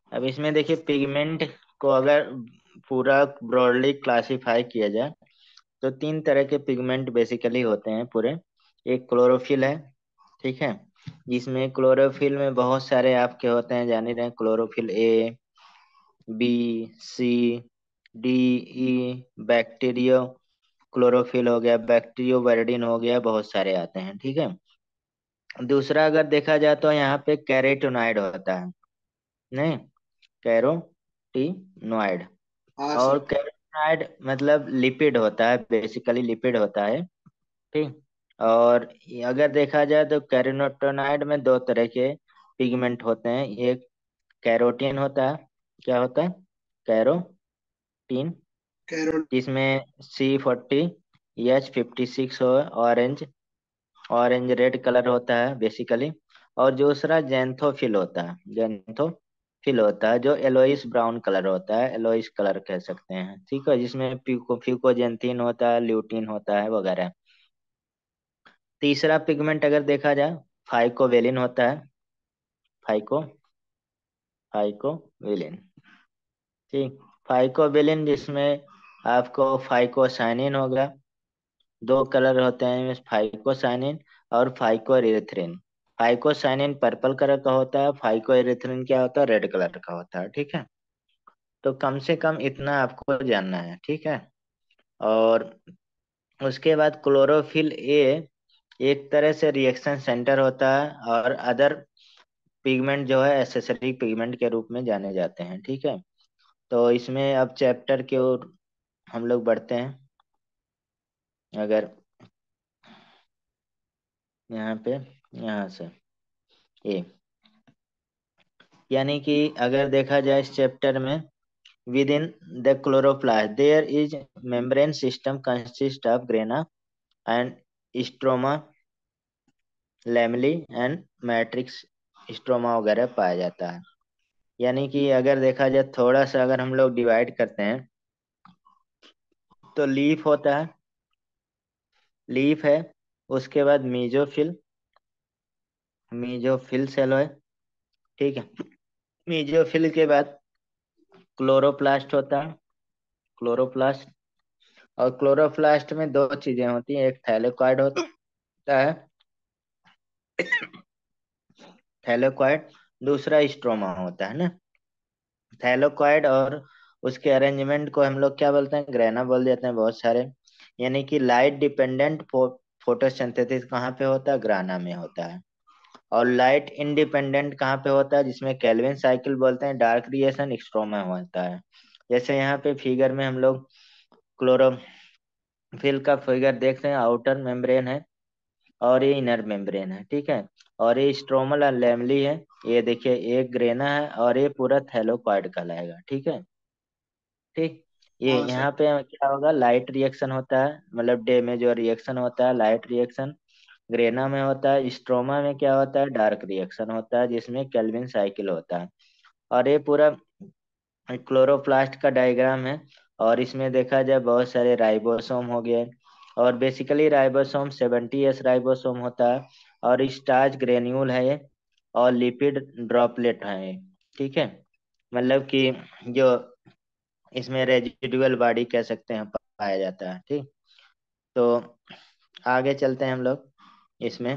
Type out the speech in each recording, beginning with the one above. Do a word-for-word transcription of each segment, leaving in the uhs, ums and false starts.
अब इसमें देखिए पिगमेंट को अगर पूरा ब्रॉडली क्लासिफाई किया जाए तो तीन तरह के पिगमेंट बेसिकली होते हैं पूरे। एक क्लोरोफिल है, ठीक है, जिसमें क्लोरोफिल में बहुत सारे आपके होते हैं, जान ही रहे हैं, chlorophyll A, B, C, D, E, bacteriochlorophyll हो गया, बैक्टीरियो वर्डिन हो गया, बहुत सारे आते हैं, ठीक है। दूसरा अगर देखा जाए तो यहाँ पे कैरोटीनॉइड होता है, नहीं, कैरोटीनॉइड। हाँ और सर। कैरोटीनॉइड मतलब लिपिड होता है, बेसिकली लिपिड होता है, ठीक। और ये अगर देखा जाए तो कैरोटीनॉइड में दो तरह के पिगमेंट होते हैं। एक कैरोटीन होता है, क्या होता है, कैरोटीन, कैरोट। जिसमें C forty, H fifty six हो, ऑरेंज, ऑरेंज रेड कलर होता है बेसिकली। और दूसरा जेंथोफिल होता है, जेंथोफिल होता है जो एलोइस ब्राउन कलर होता है, एलोइस कलर कह सकते हैं, ठीक है, जिसमें प्यूको फ्यूकोजेंथिन होता है, ल्यूटीन होता है वगैरह। तीसरा पिगमेंट अगर देखा जाए, फाइकोवेलिन होता है, फाइको फाइकोवेलिन, ठीक। फाइकोवेलिन जिसमें आपको फाइकोसाइनिन होगा, दो कलर होते हैं, फाइकोसाइनिन और फाइकोएरिथ्रिन। फाइकोसाइनिन पर्पल कलर का होता है, फाइकोएरिथ्रिन क्या होता है, रेड कलर का होता है, ठीक है। तो कम से कम इतना आपको जानना है, ठीक है। और उसके बाद क्लोरोफिल ए एक तरह से रिएक्शन सेंटर होता है, और अदर पिगमेंट जो है एसेसरी पिगमेंट के रूप में जाने जाते हैं, ठीक है। तो इसमें अब चैप्टर की ओर हम लोग बढ़ते हैं। अगर यहाँ पे, यहाँ से ए, यानी कि अगर देखा जाए इस चैप्टर में, within the chloroplast there is membrane system consist of grana and stroma, lamellae and matrix stroma वगैरह पाया जाता है। यानी कि अगर देखा जाए थोड़ा सा अगर हम लोग डिवाइड करते हैं तो लीफ होता है, लीफ है, उसके बाद मीजोफिल, मीजोफिल सेल है, ठीक है। मीजोफिल के बाद क्लोरोप्लास्ट होता है, क्लोरोप्लास्ट। और क्लोरोप्लास्ट में दो चीजें होती हैं, एक थैलेकॉइड होता है, थैलेकॉइड, दूसरा स्ट्रोमा होता है ना। थैलेकॉइड और उसके अरेंजमेंट को हम लोग क्या बोलते हैं, ग्रेना बोल देते हैं बहुत सारे। यानी कि लाइट डिपेंडेंट फोटोसिंथेसिस कहाँ पे होता है, ग्राना में होता है। और लाइट इंडिपेंडेंट कहाँ पे होता है, जिसमें केल्विन साइकिल बोलते हैं, डार्क रिएक्शन स्ट्रोमा होता है। जैसे यहाँ पे फिगर में हम लोग क्लोरोफिल का फिगर देख रहे हैं, आउटर मेम्ब्रेन है और ये इनर मेम्ब्रेन है, ठीक है। और ये स्ट्रोमल और लैमली है, ये देखिए एक ग्रेना है, और ये पूरा थैलोकॉइड कहलाएगा, ठीक है, ठीक। ये हाँ सर। यहाँ पे क्या होगा, लाइट रिएक्शन होता है, मतलब डे में जो रिएक्शन होता है लाइट रिएक्शन ग्रेना में होता है, स्ट्रोमा में क्या होता है, डार्क रिएक्शन होता है, जिसमें केल्विन साइकिल होता है। और ये पूरा क्लोरोप्लास्ट का डायग्राम है। और इसमें देखा जाए बहुत सारे राइबोसोम हो गए, और basically ribosome seventy S ribosome होता है, और स्टार्च ग्रेन्यूल है ये, और लिपिड ड्रॉपलेट है ये, ठीक है। मतलब कि जो इसमें रेजिडुअल बॉडी कह सकते हैं पाया जाता है, ठीक। तो आगे चलते हैं हम लोग इसमें।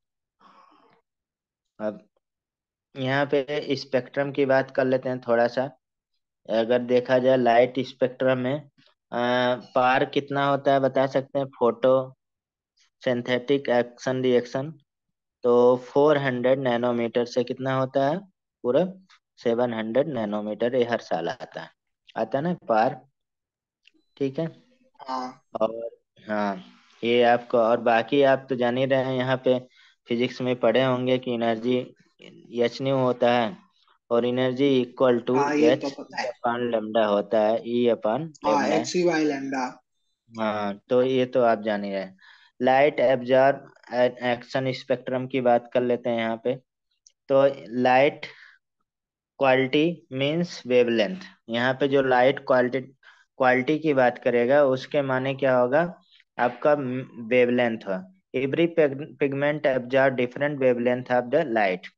अब यहाँ पे स्पेक्ट्रम की बात कर लेते हैं थोड़ा सा। अगर देखा जाए लाइट स्पेक्ट्रम में पार कितना होता है बता सकते हैं, फोटो सिंथेटिक एक्शन रिएक्शन, तो फोर हंड्रेड नैनोमीटर से कितना होता है, पूरा सेवन हंड्रेड नैनोमीटर ये हर साल आता है, आता है ना पार, ठीक है। हाँ और हाँ, ये आपको, और बाकी आप तो जान ही रहे हैं, यहाँ पे फिजिक्स में पढ़े होंगे कि एनर्जी एच न्यू होता है, और एनर्जी इक्वल टू हाँ, ये तो एच पता है। अपान लेमडा होता है, ई अपान हाँ, lambda. H C by lambda. हाँ, तो ये तो आप जान ही रहे हैं। लाइट एब्जॉर्ब एक्शन स्पेक्ट्रम की बात कर लेते हैं यहाँ पे। तो लाइट क्वालिटी मींस वेवलेंथ, यहाँ पे जो लाइट क्वालिटी क्वालिटी की बात करेगा उसके माने क्या होगा, आपका वेवलेंथ हो। Every pigment absorb different wavelength of the light,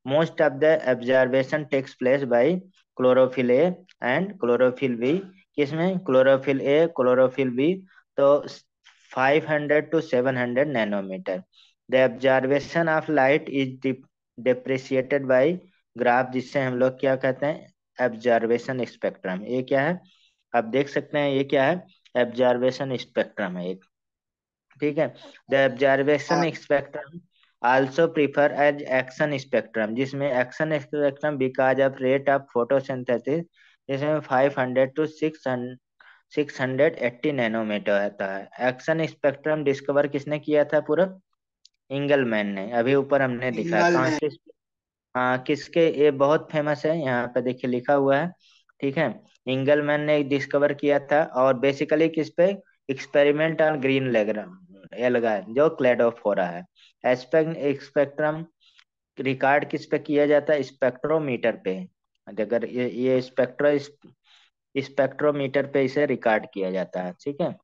most of the absorption takes place by chlorophyll A and chlorophyll B. किसमें? Chlorophyll A, chlorophyll B. तो five hundred to seven hundred nanometer. The absorption of light is depreciated by graph, जिससे हम लोग क्या कहते हैं? Absorption spectrum. ये क्या है? आप देख सकते हैं ये क्या है? एब्जर्वेशन स्पेक्ट्रम है एक। ठीक है। द हाँ, absorption spectrum also prefer as action spectrum, जिसमें action spectrum because of rate of photosynthesis, जिसमें five hundred to six six hundred eighty nanometer आता है। एक्शन स्पेक्ट्रम डिस्कवर किसने किया था पूरा? इंगलमैन ने। अभी ऊपर हमने दिखा है इंगल कहाँ, में। किस, हाँ किसके? ये बहुत फेमस है, यहाँ पे देखिए लिखा हुआ है। ठीक है। इंगलमैन ने डिस्कवर किया था, और बेसिकली किस पे? एक्सपेरिमेंट ऑन ग्रीन एल्गा जो क्लेडोफोरा है। एस्पेक्ट स्पेक्ट्रम रिकॉर्ड किस पे किया जाता है? स्पेक्ट्रोमीटर पे। अगर ये ये स्पेक्ट्रो स्पेक्ट्रोमीटर पे इसे रिकॉर्ड किया जाता है। ठीक है,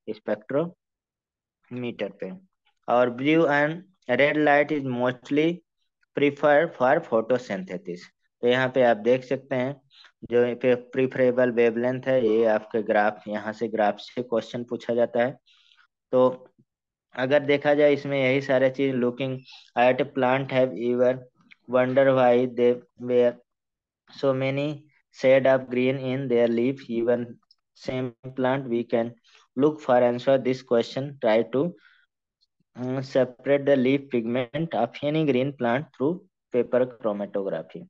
स्पेक्ट्रोमीटर पे। और blue and red light is mostly preferred for photosynthesis. तो यहाँ पे आप देख सकते हैं जो प्रीफरेबल वेवलेंथ है, ये आपके ग्राफ, यहाँ से ग्राफ से क्वेश्चन पूछा जाता है। तो अगर देखा जाए इसमें यही सारे चीज, looking at plant have ever wonder why they were so many shade of green in their leaf, even same plant. We can look for answer this question. Try to uh, separate the leaf pigment of any green plant through paper chromatography.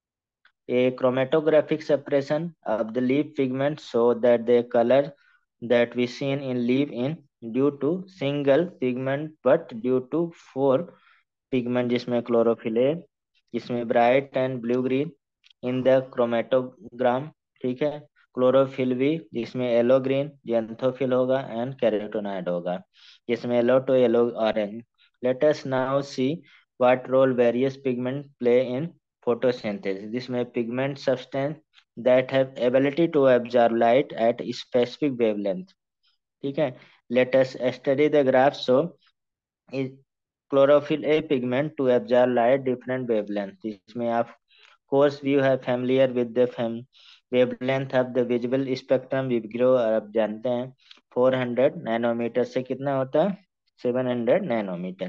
A chromatographic separation of the leaf pigment so that the color that we see in leaf in due to single pigment but due to four pigment, जिसमें chlorophyll है, जिसमें bright and blue green in the chromatogram. ठीक है। Chlorophyll भी, जिसमें yellow green xanthophyll होगा and carotenoid होगा, जिसमें yellow to yellow orange. Let us now see what role various pigment play in photosynthesis, जिसमें pigment substance that have ability to absorb light at specific wavelength। ठीक है। Let us study the graph। So is chlorophyll a pigment to absorb light different wavelength, जिसमें आप course view है familiar with the fam wavelength of the visible spectrum विग्रो आप जानते हैं four hundred nanometer से कितना होता है? Seven hundred nanometer.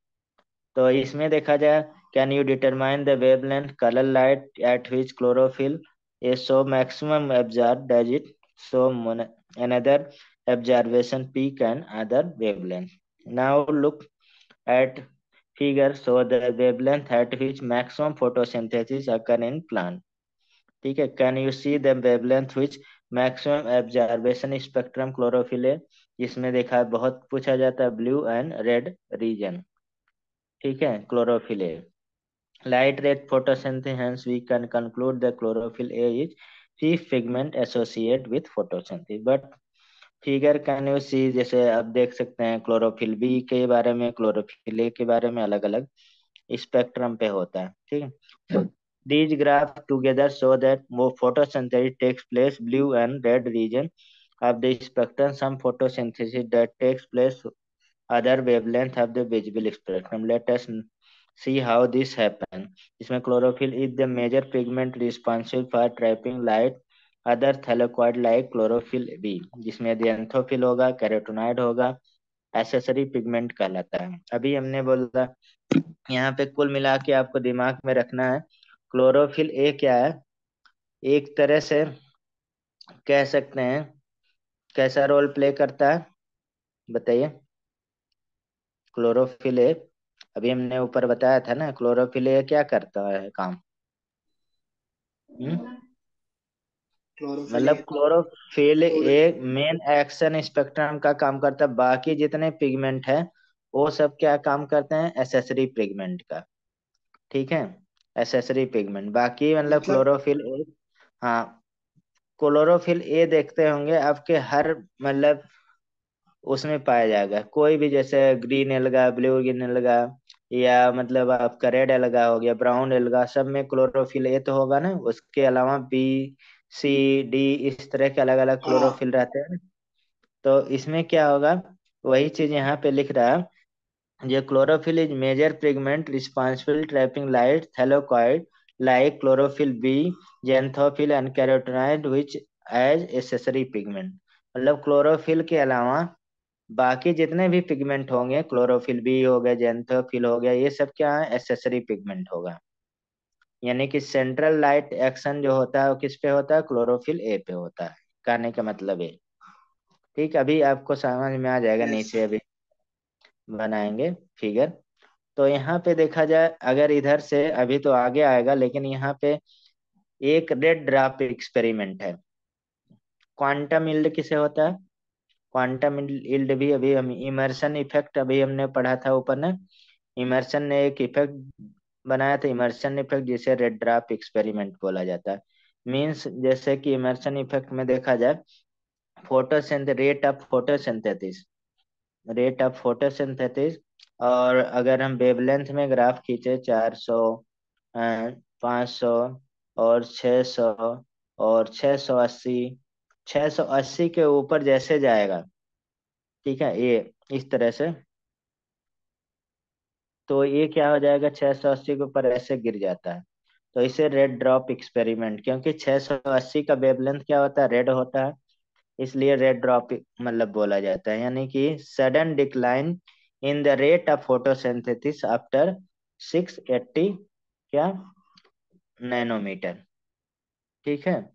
तो इसमें देखा जाए, can you determine the wavelength colour light at which chlorophyll is so maximum absorbed, does it so mon- another observation peak and other wavelength? Now look at figure so the wavelength at which maximum photosynthesis occur in plant। ठीक है। Can you see the wavelength which maximum observation spectrum chlorophyll है, जिसमें देखा है बहुत पूछा जाता है ब्लू एंड रेड रीजन। ठीक है, chlorophyll A light red photosynthesis, hence we can conclude that chlorophyll A is chief pigment associated with photosynthesis। but figure can you see, जैसे आप देख सकते हैं क्लोरोफिल बी के बारे में, क्लोरोफिल ए के बारे में अलग अलग स्पेक्ट्रम पे होता है। ठीक है। These graphs together show that more photosynthesis takes place blue and red region of the spectrum, some photosynthesis that takes place other wavelength of the visible spectrum। Let us see how this happen। इसमें chlorophyll is the major pigment responsible for trapping light, other thylakoid like chlorophyll B, जिसमें xanthophyll होगा, carotenoid होगा, accessory pigment कहलाता है। अभी हमने बोला, यहाँ पे कुल मिला के आपको दिमाग में रखना है, क्लोरोफिल ए क्या है? एक तरह से कह सकते हैं कैसा रोल प्ले करता है, बताइए। क्लोरोफिल ए, अभी हमने ऊपर बताया था ना, क्लोरोफिल ये क्या करता है काम? हम्म क्लोरोफिल मतलब ए क्लोरोफिल फूड। एक मेन एक्शन स्पेक्ट्रम का काम करता है, बाकी जितने पिगमेंट है वो सब क्या काम करते हैं? एसेसरी पिगमेंट का। ठीक है, एसेसरी पिगमेंट, बाकी मतलब मतलब क्लोरोफिल ए। हाँ, क्लोरोफिल ए देखते होंगे आपके हर मतलब उसमें पाया जाएगा, कोई भी, जैसे green alga, blue green alga, या मतलब आपका रेड एल्गा हो गया, ब्राउन एल्गा, सब में क्लोरोफिल ए तो होगा ना। उसके अलावा बी, सी, डी, इस तरह के अलग अलग हाँ, क्लोरोफिल रहते हैं ना। तो इसमें क्या होगा, वही चीज यहाँ पे लिख रहा है। ये chlorophyll is major pigment responsible trapping light thylakoid like chlorophyll B, xanthophyll and carotenoid which as accessory pigment. मतलब क्लोरोफिल के अलावा बाकी जितने भी पिगमेंट होंगे, क्लोरोफिल बी हो गया, जेंथोफिल हो गया, ये सब क्या है, एसेसरी पिगमेंट होगा। यानी कि सेंट्रल लाइट एक्शन जो होता है वो किस पे होता है, क्लोरोफिल ए पे होता है। कहने का मतलब है, ठीक, अभी आपको समझ में आ जाएगा, यस। नीचे अभी बनाएंगे फिगर। तो यहाँ पे देखा जाए, अगर इधर से अभी तो आगे आएगा, लेकिन यहाँ पे एक रेड ड्रॉप एक्सपेरिमेंट है। क्वांटम यील्ड किसे होता है, क्वांटम यील्ड भी अभी हम इमर्शन इफेक्ट अभी हमने पढ़ा था ऊपर ने। इमर्शन ने एक इफेक्ट बनाया था, इमर्शन इफेक्ट, जिसे रेड ड्रॉप एक्सपेरिमेंट बोला जाता है। मींस जैसे कि इमर्शन इफेक्ट में देखा जाए, photosynth rate of photosynthesis, rate of photosynthesis, और अगर हम वेवलेंथ में ग्राफ खींचे, चार सौ, पाँच सौ, और छह सौ, और छह सौ अस्सी, छह सौ अस्सी के ऊपर जैसे जाएगा, ठीक है, ये इस तरह से, तो ये क्या हो जाएगा, छह सौ अस्सी के ऊपर ऐसे गिर जाता है। तो इसे रेड ड्रॉप एक्सपेरिमेंट, क्योंकि छह सौ अस्सी का वेवलेंथ क्या होता है, रेड होता है, इसलिए रेड ड्रॉप मतलब बोला जाता है। यानी कि sudden decline in the rate of photosynthesis after six eighty क्या नैनोमीटर, ठीक है,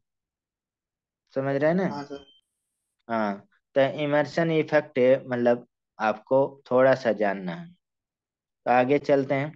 समझ रहे हैं ना। हाँ सर। हाँ, तो इमर्शन इफेक्ट मतलब आपको थोड़ा सा जानना है, तो आगे चलते हैं।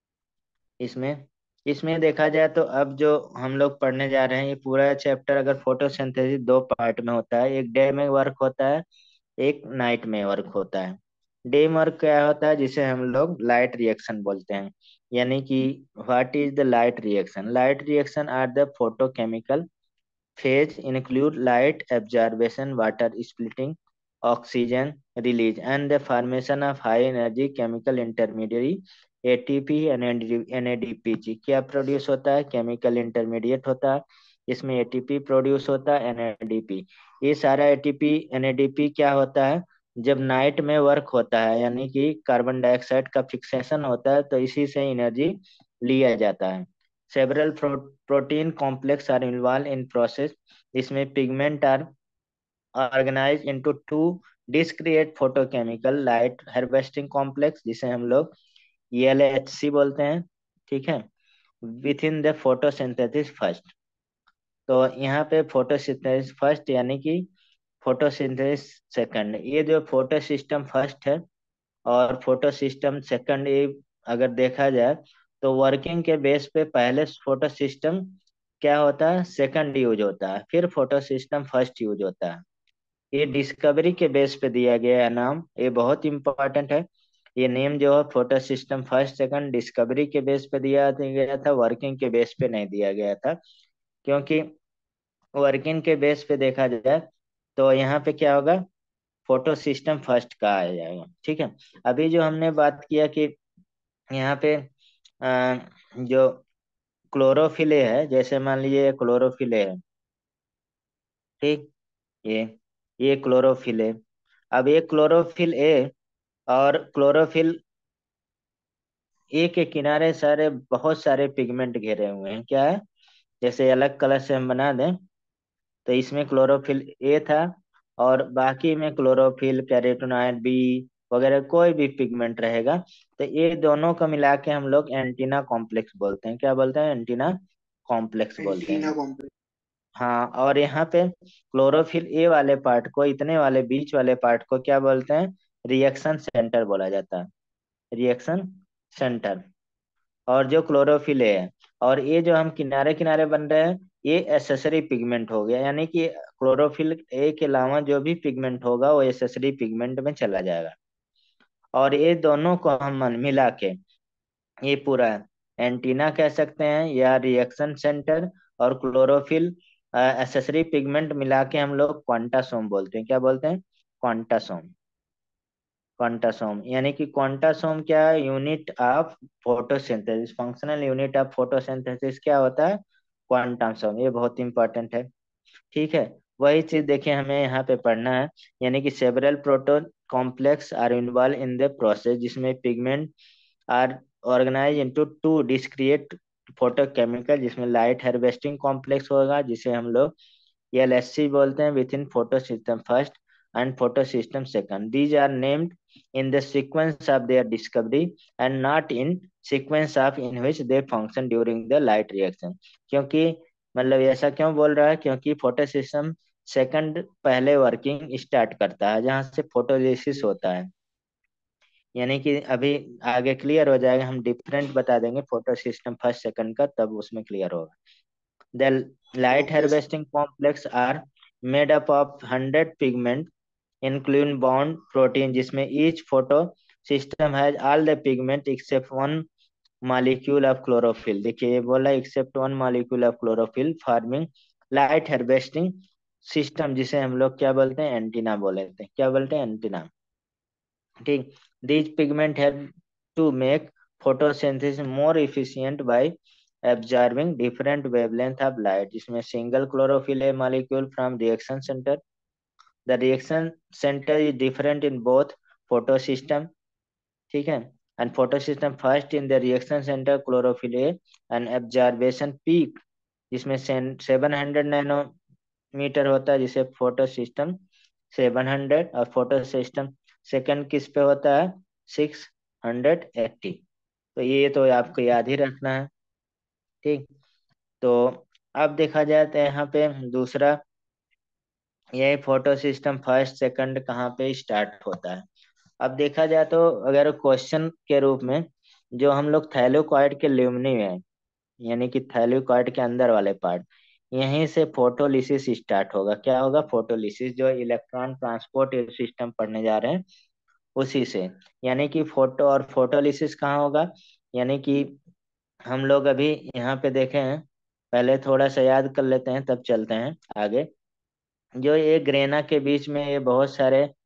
इसमें इसमें देखा जाए तो अब जो हम लोग पढ़ने जा रहे हैं, ये पूरा चैप्टर अगर फोटोसिंथेसिस दो पार्ट में होता है, एक डे में वर्क होता है, एक नाइट में वर्क होता है। डे वर्क क्या होता है, जिसे हम लोग लाइट रिएक्शन बोलते हैं। यानी कि what is the light reaction, light reaction are the photochemical phase include light absorption, water splitting, oxygen release, and the formation of high energy chemical intermediary A T P and N A D P G। क्या produce होता है, chemical intermediate होता है, इसमें A T P produce होता है, N A D P। ये सारा A T P N A D P क्या होता है, जब नाइट में वर्क होता है, यानी कि कार्बन डाइऑक्साइड का फिक्सेशन होता है, तो इसी से एनर्जी लिया जाता है। Several pro protein complex are involved in process. इसमें pigment are organized into two discrete photochemical light harvesting complex, जिसे हम लोग E L H C बोलते हैं, ठीक है, within the photosynthesis first। तो यहाँ पे फोटोसिंथेसिस फर्स्ट, यानी कि फोटोसिंथेसिस सेकंड। ये जो फोटो सिस्टम फर्स्ट है और फोटो सिस्टम सेकंड, ये अगर देखा जाए तो वर्किंग के बेस पे पहले फोटो सिस्टम क्या होता है, सेकंड यूज होता है, फिर फोटो सिस्टम फर्स्ट यूज होता है। ये डिस्कवरी के बेस पे दिया गया है नाम, ये बहुत इंपॉर्टेंट है। ये नेम जो है, photo system first second, discovery के बेस पे दिया गया था, वर्किंग के बेस पे नहीं दिया गया था। क्योंकि वर्किंग के बेस पे देखा जाए तो यहाँ पे क्या होगा, फोटो सिस्टम फर्स्ट का आ जाएगा, ठीक है। अभी जो हमने बात किया कि यहाँ पे अ, जो क्लोरोफिल ए है, जैसे मान लीजिए क्लोरोफिल ए है, ठीक, ये ये क्लोरोफिल ए। अब ये क्लोरोफिल ए और क्लोरोफिल ए के किनारे सारे बहुत सारे पिगमेंट घेरे हुए हैं, क्या है, जैसे अलग कलर से हम बना दें, तो इसमें क्लोरोफिल ए था, और बाकी में क्लोरोफिल, कैरोटीनॉइड बी वगैरह कोई भी पिगमेंट रहेगा, तो ये दोनों को मिला के हम लोग एंटीना कॉम्प्लेक्स बोलते हैं। क्या बोलते हैं, एंटीना कॉम्प्लेक्स बोलते एंटीना हैं। कॉम्प्लेक्स। हाँ, और यहाँ पे क्लोरोफिल ए वाले पार्ट को, इतने वाले बीच वाले पार्ट को क्या बोलते हैं, रिएक्शन सेंटर बोला जाता है, रिएक्शन सेंटर। और जो क्लोरोफिल ए है, और ये जो हम किनारे किनारे बन रहे हैं, ये एसेसरी पिगमेंट हो गया। यानी कि क्लोरोफिल ए के अलावा जो भी पिगमेंट होगा वो एसेसरी पिगमेंट में चला जाएगा। और ये दोनों को हम मिला के ये पूरा एंटीना कह सकते हैं, या रिएक्शन सेंटर, और क्लोरोफिल एसेसरी पिगमेंट मिला के हम लोग क्वांटासोम बोलते हैं। क्या बोलते हैं, क्वांटासोम। क्वांटासोम यानी कि क्वांटासोम क्या है, unit of photosynthesis, functional unit of photosynthesis क्या होता है, क्वांटासोम। ये बहुत इंपॉर्टेंट है, ठीक है। वही चीज देखिए हमें यहाँ पे पढ़ना है, यानी कि several protein complex are involve in the process, जिसमें pigment are organise into two discrete photochemical, जिसमें लाइट हार्वेस्टिंग कॉम्प्लेक्स होगा जिसे हम लोग एल एस सी बोलते हैं, within photo system first and photo system second. These are named in the sequence of their discovery and not in sequence of in which they function during the light reaction. क्योंकि मतलब ऐसा क्यों बोल रहा है, क्योंकि photo system second पहले working start करता है जहां से फोटोलिसिस जी। होता है। यानी कि अभी आगे क्लियर हो जाएगा, हम डिफरेंट बता देंगे फोटो सिस्टम फर्स्ट सेकंड का, तब उसमें क्लियर होगा। The light okay sir. harvesting complex are made up of one hundred pigment including bound protein, जिसमें each photo system has all the pigment except one molecule of chlorophyll। देखिए ये बोला except one molecule of chlorophyll forming light harvesting system, जिसे हम लोग क्या बोलते हैं, एंटीना बोलते हैं। क्या बोलते हैं, एंटीना। ठीक। these pigment help to make photosynthesis more efficient by absorbing different wavelength of light, जिसमें single chlorophyll a molecule from reaction center। the reaction center is different in both photosystem। ठीक है। and photosystem first in the reaction center chlorophyll a and absorption peak, जिसमें seven hundred nanometre होता है, जिसे photo system seven hundred, और photo system second किस पे होता है, सिक्स हंड्रेड एट्टी। तो ये तो आपको याद ही रखना है। ठीक। तो अब देखा जाए तो यहाँ पे दूसरा, यही फोटो सिस्टम फर्स्ट सेकंड कहाँ पे स्टार्ट होता है। अब देखा जाए तो अगर क्वेश्चन के रूप में, जो हम लोग थैलेकोइड के ल्यूमिनी में, यानी कि थैलेकोइड के अंदर वाले पार्ट, यहीं से फोटोलिसिस स्टार्ट होगा। क्या होगा, फोटोलिसिस, जो इलेक्ट्रॉन ट्रांसपोर्ट सिस्टम पढ़ने जा रहे हैं उसी से। यानी कि फोटो और फोटोलिसिस कहाँ होगा, यानी कि हम लोग अभी यहाँ पे देखे हैं, पहले थोड़ा सा याद कर लेते हैं तब चलते हैं आगे। जो ये ग्रेना के बीच में ये बहुत सारे अ,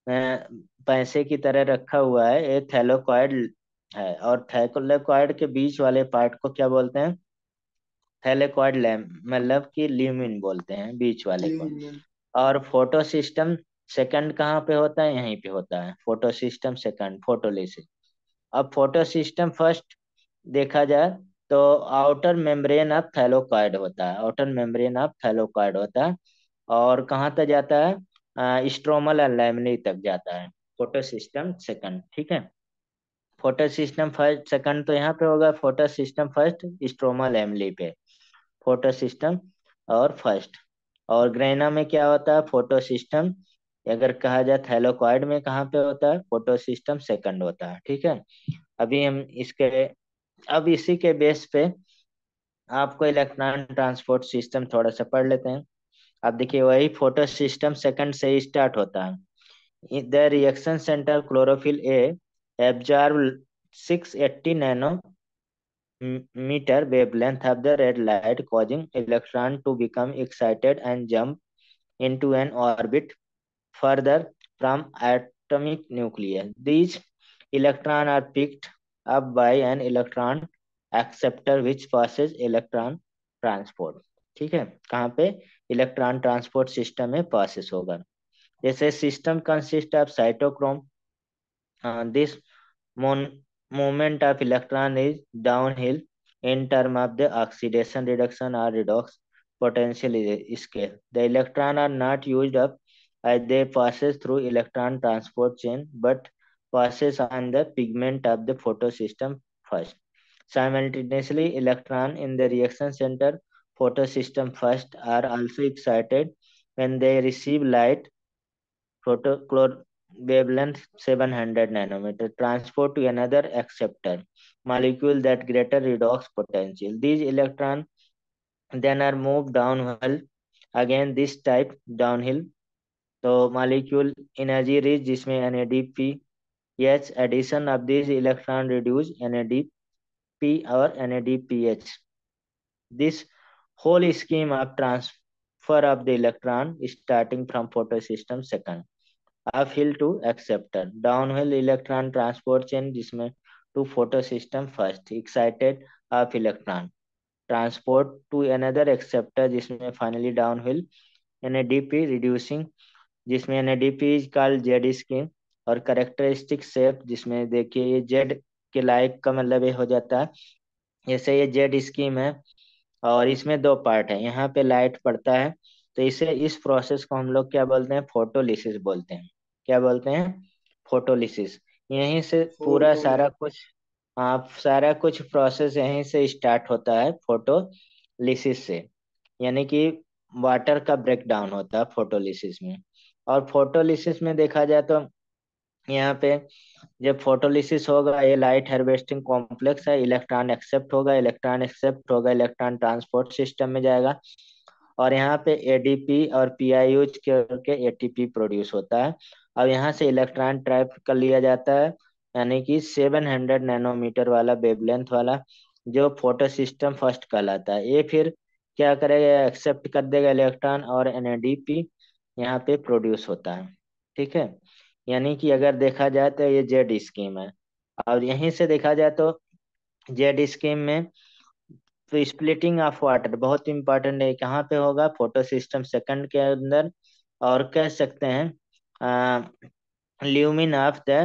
पैसे की तरह रखा हुआ है, ये थैलेकोइड है, और थैलेकोइड के बीच वाले पार्ट को क्या बोलते हैं, थैलेकोइड लैम, मतलब कि ल्यूमिन बोलते हैं बीच वाले को। ल्यूमिन। और फोटो सिस्टम सेकंड कहाँ पे होता है, यहीं पे होता है, फोटो सिस्टम सेकंड फोटोलिसिस। अब फोटो सिस्टम फर्स्ट देखा जाए तो आउटर मेम्ब्रेन ऑफ थैलेकोइड होता है, आउटर मेम्ब्रेन ऑफ थैलेकोइड होता है, और कहाँ तक जाता है, स्ट्रोमल और लैमिनी तक जाता है फोटो सिस्टम सेकंड। ठीक है। फोटो सिस्टम फर्स्ट सेकंड तो यहाँ पे होगा, photo system first stromal lamellae पे फोटो सिस्टम और फर्स्ट। और ग्रेना में क्या होता है, फोटो सिस्टम, अगर कहा जाए थैलेकोइड में कहाँ पे होता है, फोटो सिस्टम सेकंड होता है। ठीक है। अभी हम इसके, अब इसी के बेस पे आपको इलेक्ट्रॉन ट्रांसपोर्ट सिस्टम थोड़ा सा पढ़ लेते हैं। अब देखिए वही फोटो सिस्टम सेकंड से ही स्टार्ट होता है। The reaction centre chlorophyll a absorb six eighty nano meter wavelength of the red light, causing electron to become excited and jump into an orbit further from atomic nucleus. These electrons are picked up by an electron acceptor which passes electron transport। ठीक है। कहाँ पे, electron transport system में passes होगा। जैसे system consist of cytochrome, this Mon movement of electron is downhill in term of the oxidation reduction or redox potential scale. The electron are not used up as they passes through electron transport chain, but passes on the pigment of the photosystem first. Simultaneously, electron in the reaction center photosystem first are also excited when they receive light photochlor wavelength seven hundred nanometer transport to another acceptor molecule that greater redox potential. These electrons then are moved downhill, again this type downhill, तो molecule energy reach जिसमें N A D P H addition of these electron reduce N A D P और N A D P H। This whole scheme of transfer of the electron starting from photosystem second uphill to acceptor, downhill electron transport chain जिसमें to photosystem first, excited of electron transport to another acceptor जिसमें finally downhill NADP reducing, जिसमें NADP is called Z scheme. और characteristic shape, जिसमें देखिए ये Z के like का मतलब ये हो जाता है, जैसे ये जेड स्कीम है और इसमें दो पार्ट है, यहाँ पे लाइट पड़ता है, तो इसे इस प्रोसेस को हम लोग क्या बोलते हैं, फोटोलिसिस बोलते हैं। क्या बोलते हैं? फोटोलिसिस। यहीं से पूरा सारा फोटोलिसिस। कुछ, हाँ सारा कुछ प्रोसेस यहीं से स्टार्ट होता है, फोटोलिसिस से। यानी कि वाटर का ब्रेक डाउन होता है फोटोलिसिस में। और फोटोलिसिस में देखा जाए तो यहाँ पे जब फोटोलिसिस होगा, ये लाइट हार्वेस्टिंग कॉम्प्लेक्स है, इलेक्ट्रॉन एक्सेप्ट होगा, इलेक्ट्रॉन एक्सेप्ट होगा, इलेक्ट्रॉन ट्रांसपोर्ट सिस्टम में जाएगा, और यहाँ पे एडीपी और पीआई यूज करके एटीपी प्रोड्यूस होता है। अब यहाँ से इलेक्ट्रॉन ट्रैप कर लिया जाता है, यानी कि सेवन हंड्रेड नैनोमीटर वाला वेवलेंथ वाला, जो फोटो सिस्टम फर्स्ट कहलाता है। ये फिर क्या करेगा, एक्सेप्ट कर देगा इलेक्ट्रॉन, और एनएडीपी यहाँ पे प्रोड्यूस होता है। ठीक है, यानी कि अगर देखा जाए तो ये जेड स्कीम है। और यहीं से देखा जाए तो जेड स्कीम में तो स्प्लिटिंग ऑफ वाटर बहुत इंपॉर्टेंट है, कहाँ पे होगा, फोटो सिस्टम सेकंड के अंदर। और कह सकते हैं ल्यूमिन ऑफ द,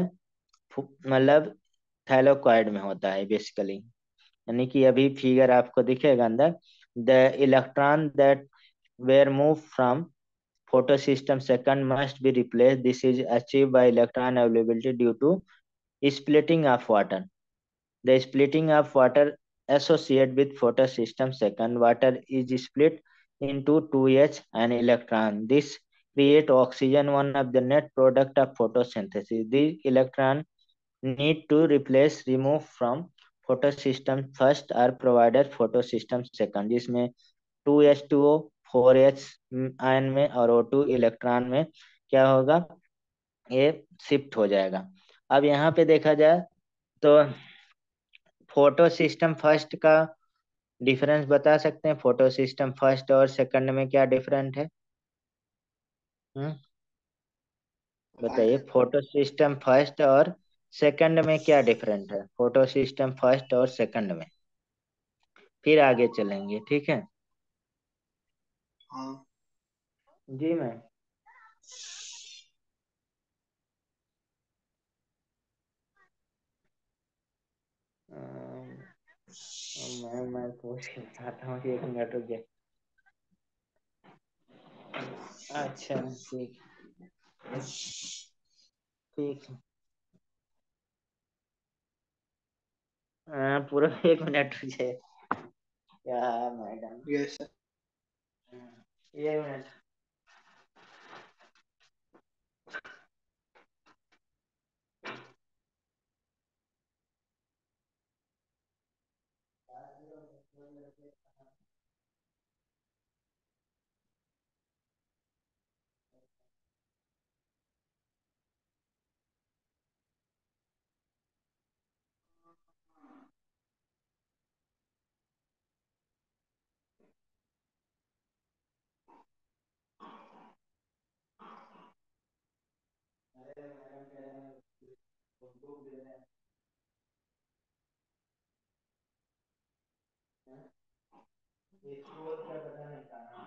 मतलब थैलोक्वाइड में होता है बेसिकली। यानी कि अभी फिगर आपको दिखेगा अंदर, the electron that were move from photo system second must be replaced. This is achieved by electron availability due to splitting of water. The splitting of water associated with photosystem second, water is split into two H and electron. This create oxygen, one of the net product of photosynthesis. The electron need to replace remove from photosystem first or provided photosystem second, जिसमें two H two O four H ion में और O two electron में क्या होगा, ये shift हो जाएगा। अब यहाँ पे देखा जाए तो फोटो सिस्टम फर्स्ट का डिफरेंस बता सकते हैं, फोटो सिस्टम फर्स्ट और सेकंड में क्या डिफरेंट है? हम्म बताइए, बताएंगे। फोटो सिस्टम फर्स्ट और सेकंड में क्या डिफरेंट है, फोटो सिस्टम फर्स्ट और सेकंड में, फिर आगे चलेंगे, ठीक है। हाँ। जी मैम। मैं मैं पूछ के बताता हूँ, एक मिनट रुकिए। अच्छा ठीक, ठीक है। हाँ, पूरा एक मिनट रुकिए। क्या मैडम, यस सर। ये मिनट। अरे मैडम कह रहे हैं बुक दे रहे हैं, इसको क्या पता नहीं कहाँ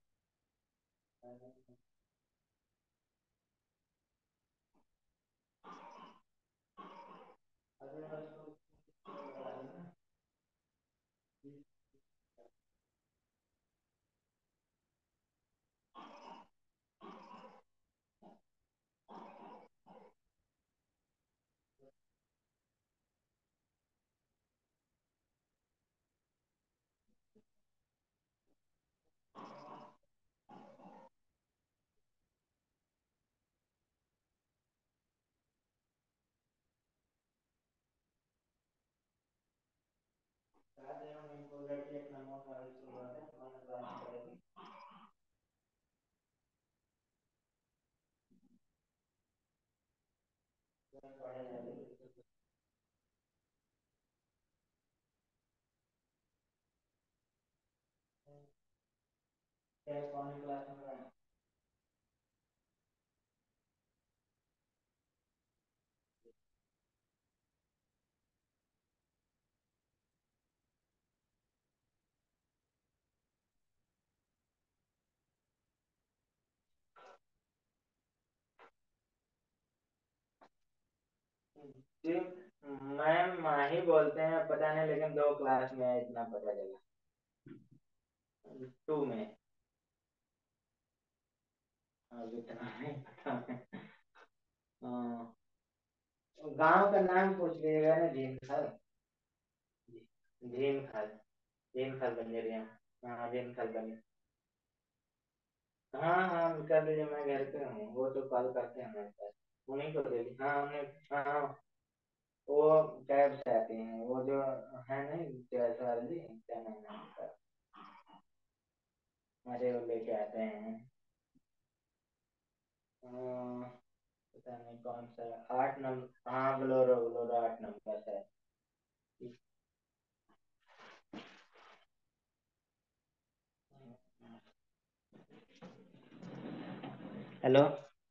है। अरे उसको बता दे, हम इनको लड़के एक नंबर का शुरुआत है, हमारे बात करेगी। पढ़े जाएगी। क्या कौन क्लास में पढ़ा? जी, मैम माही बोलते हैं, पता नहीं, लेकिन दो क्लास में है, इतना पता चला। टू में। अब इतना नहीं पता है। हाँ, गांव का नाम पूछ लीजिएगा ना, झील खाल। झील खाल। झील खाल बंजरिया। हाँ, झील खाल बंजरिया। हाँ हाँ, कर लीजिए, मैं घर पे हूँ, वो तो कॉल करते हैं मेरे पास। उन्हीं को दे दी, हाँ उन्हें। हाँ, वो कैब से आती हैं, वो जो है नहीं, जैसा वाली, क्या नाम है उनका? अरे वो लेके आते हैं। अह, पता नहीं कौन सा। आठ नंबर, हाँ बोलोरो बोलोरो, आठ नंबर है। हेलो।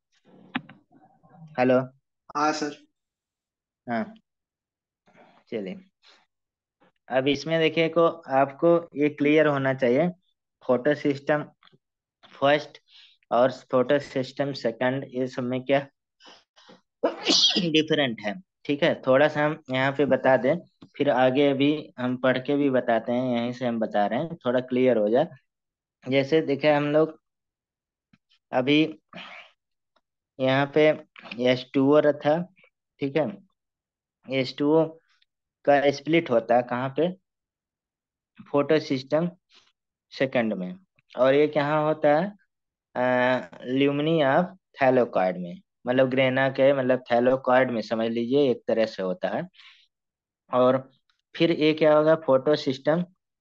हेलो। हाँ सर। हाँ, चलिए। अब इसमें देखिए को, आपको ये क्लियर होना चाहिए, फोटो सिस्टम फर्स्ट और फोटो सिस्टम सेकंड, ये सब में क्या डिफरेंट है। ठीक है, थोड़ा सा हम यहाँ पे बता दें, फिर आगे अभी हम पढ़ के भी बताते हैं, यहीं से हम बता रहे हैं, थोड़ा क्लियर हो जाए। जैसे देखे हम लोग अभी यहाँ पे एच टू ओ था। ठीक है, एच टू ओ का स्प्लिट होता है कहाँ पे? फोटो सिस्टम सेकंड में। और ये कहाँ होता है? ल्यूमिनी ऑफ थैलोकॉइड में, मतलब ग्रेना के, मतलब थैलोकॉइड में समझ लीजिए, एक तरह से होता है। और फिर ये क्या होगा, फोटो सिस्टम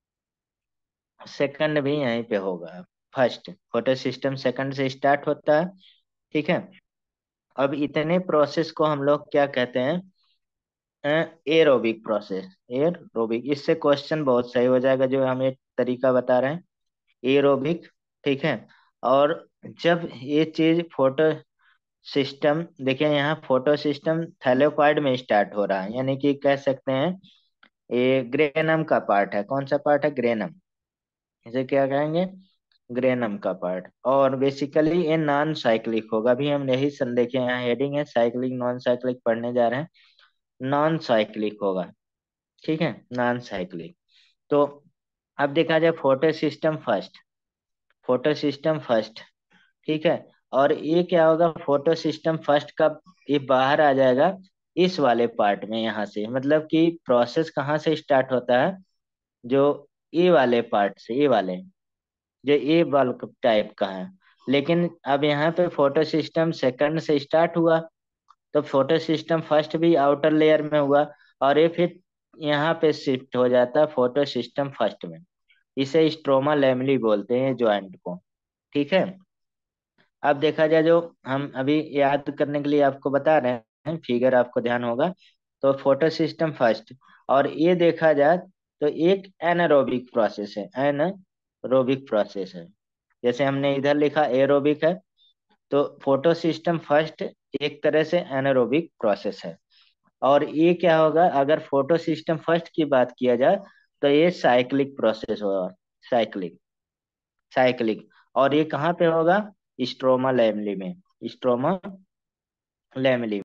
सेकंड भी यहीं पे होगा। फर्स्ट फोटो सिस्टम सेकंड से स्टार्ट होता है। ठीक है, अब इतने प्रोसेस को हम लोग क्या कहते हैं? Aerobic process. एरोबिक, इससे क्वेश्चन बहुत सही हो जाएगा, जो हम एक तरीका बता रहे हैं, एरोबिक। ठीक है, और जब ये चीज फोटो सिस्टम, देखिए यहाँ फोटो सिस्टम थैलेकॉइड में स्टार्ट हो रहा है, यानी कि कह सकते हैं ये ग्रेनम का पार्ट है। कौन सा पार्ट है? ग्रेनम। इसे क्या कहेंगे? ग्रेनम का पार्ट। और बेसिकली ये नॉन साइक्लिक होगा, अभी हम यही सन देखे, यहाँ हेडिंग है साइक्लिक नॉन साइक्लिक, पढ़ने जा रहे हैं। नॉन साइक्लिक होगा। ठीक है, नॉन साइक्लिक। तो अब देखा जाए photo system first, photo system first. ठीक है, और ये क्या होगा, फोटो सिस्टम फर्स्ट का ये बाहर आ जाएगा इस वाले पार्ट में, यहाँ से, मतलब कि प्रोसेस कहाँ से स्टार्ट होता है? जो ये वाले पार्ट से, ये वाले, जो ये बल्क टाइप का है। लेकिन अब यहाँ पे फोटो सिस्टम सेकंड से स्टार्ट हुआ, तो फोटो सिस्टम फर्स्ट भी आउटर लेयर में हुआ, और ये फिर यहाँ पे शिफ्ट हो जाता है फोटो सिस्टम फर्स्ट में। इसे स्ट्रोमा लेमली बोलते हैं ज्वाइंट को। ठीक है, अब देखा जाए, जो हम अभी याद करने के लिए आपको बता रहे हैं, फिगर आपको ध्यान होगा, तो फोटो सिस्टम फर्स्ट। और ये देखा जाए तो एक एनारोबिक प्रोसेस है, एनारोबिक प्रोसेस है। जैसे हमने इधर लिखा एरोबिक है, तो फोटो सिस्टम फर्स्ट एक तरह से एनारोबिक प्रोसेस है। और ये क्या होगा, अगर फोटो सिस्टम फर्स्ट की बात किया जाए, तो ये साइक्लिक प्रोसेस होगा। Cyclic, cyclic. और ये कहाँ पे होगा? स्ट्रोमा लेमली में। स्ट्रोमा लेमली